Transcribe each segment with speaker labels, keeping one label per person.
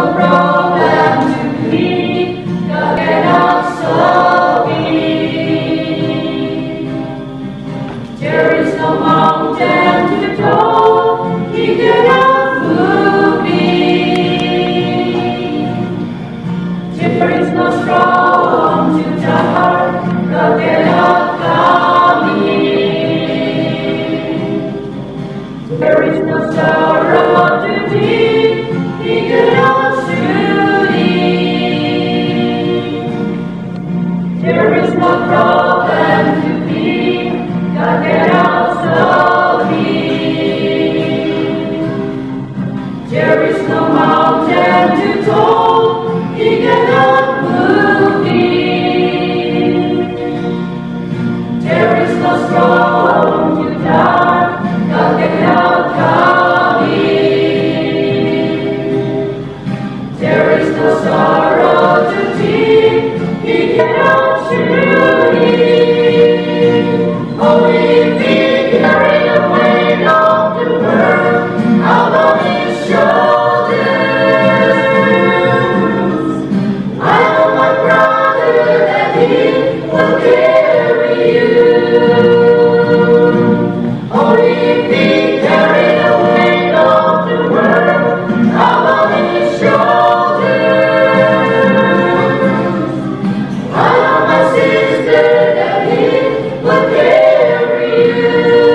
Speaker 1: problem to be, God cannot solve it. There is no mountain too tall, He cannot move it. There is no storm too dark, God cannot calm it. There is no sorrow too deep, He cannot soothe it. There is no problem too big, God cannot solve it. There is no mountain too tall, He cannot move it. There is no storm too dark, God cannot calm it. There is no sorrow too deep, He cannot soothe it. Only if He carry the weight of the world out on His shoulders. I know my brother that He will carry you. Only if He carry the weight of the world out on His shoulders. I know my sister that He will carry you.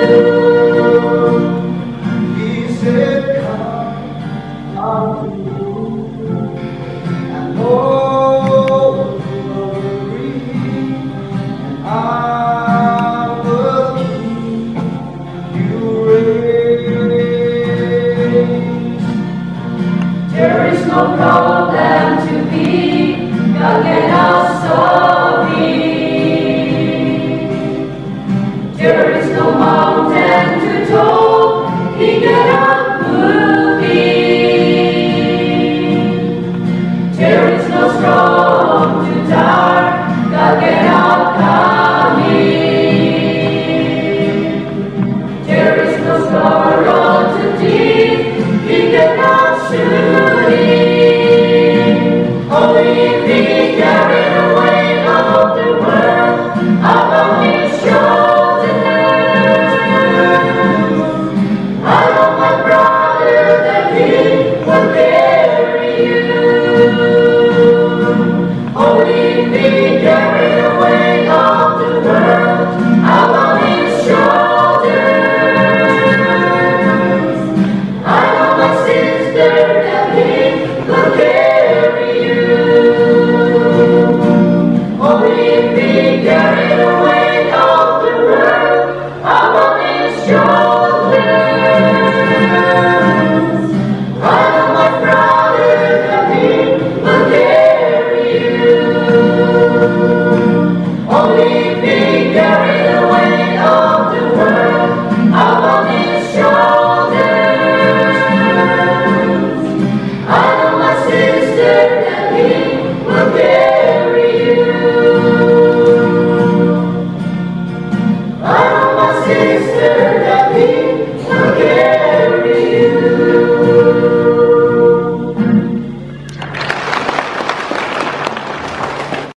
Speaker 2: He said, "Come unto me, and all glory, and I will keep you raised."
Speaker 1: There is no problem too big, God cannot solve it. There is no mountain too tall, He cannot move it. There is no storm too dark, God cannot calm it. There is no sorrow too deep, He cannot soothe it. Only if He carry the weight of the world up on His shoulders. I know my brother that He